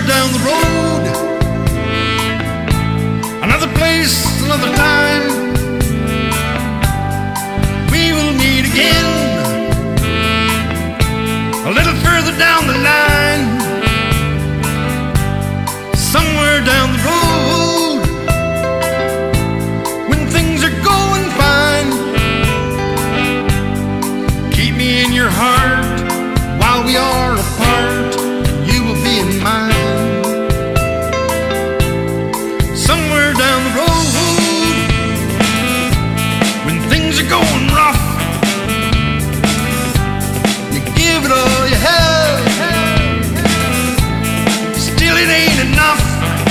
somewhere down the road, another place, another time, we will meet again, a little further down the line, somewhere down the road, when things are going fine. Keep me in your heart while we are apart, and you will be in mine. Somewhere down the road, when things are going rough, you give it all you have, still it ain't enough.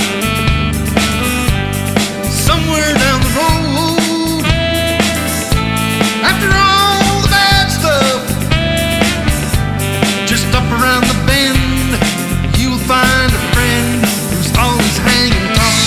Somewhere down the road, after all the bad stuff, just up around the bend, you'll find a friend who's always hanging tough.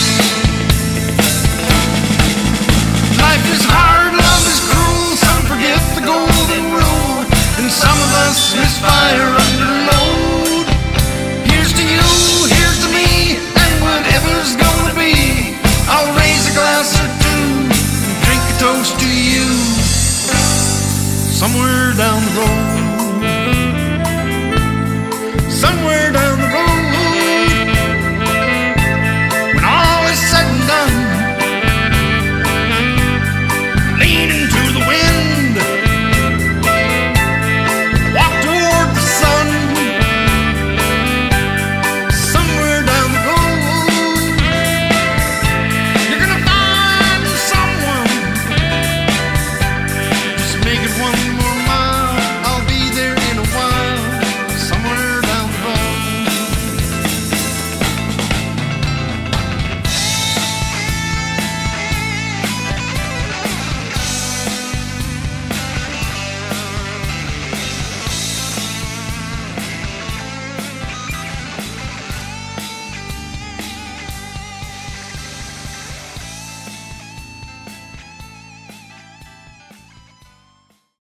Life is hard, love is cruel, some forget the golden rule, and some of us misfire under load. Here's to you, here's to me, and whatever's gonna be, I'll raise a glass or two and drink a toast to you. Somewhere down the road, somewhere down